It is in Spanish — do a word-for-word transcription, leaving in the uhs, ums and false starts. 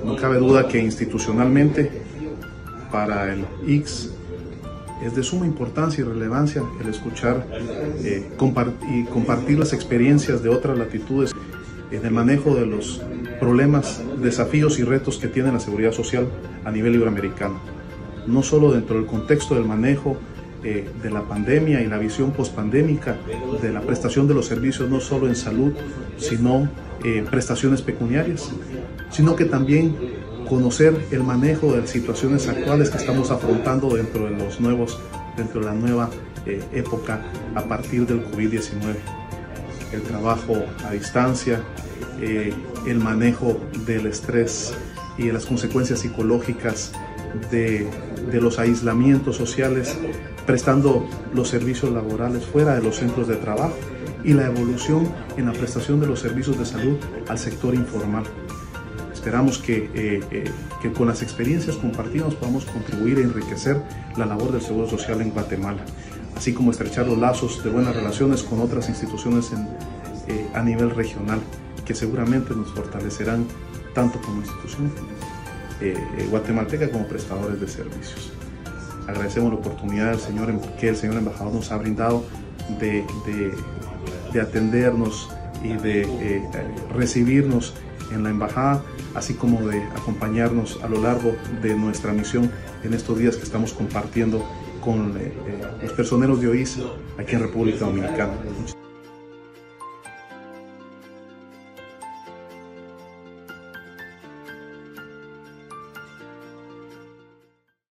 No cabe duda que institucionalmente para el I C S es de suma importancia y relevancia el escuchar eh, compart y compartir las experiencias de otras latitudes en el manejo de los problemas, desafíos y retos que tiene la seguridad social a nivel iberoamericano. No solo dentro del contexto del manejo eh, de la pandemia y la visión pospandémica de la prestación de los servicios, no solo en salud, sino eh, prestaciones pecuniarias, sino que también conocer el manejo de las situaciones actuales que estamos afrontando dentro de los nuevos, dentro de la nueva eh, época a partir del COVID diecinueve. El trabajo a distancia, eh, el manejo del estrés y de las consecuencias psicológicas de, de los aislamientos sociales, prestando los servicios laborales fuera de los centros de trabajo y la evolución en la prestación de los servicios de salud al sector informal. Esperamos que, eh, eh, que con las experiencias compartidas podamos contribuir a enriquecer la labor del Seguro Social en Guatemala, así como estrechar los lazos de buenas relaciones con otras instituciones en, eh, a nivel regional, que seguramente nos fortalecerán tanto como institución eh, eh, guatemalteca como prestadores de servicios. Agradecemos la oportunidad del señor, que el señor embajador nos ha brindado de, de, de atendernos y de eh, recibirnos en la embajada, así como de acompañarnos a lo largo de nuestra misión en estos días que estamos compartiendo con eh, los personeros de O I S aquí en República Dominicana.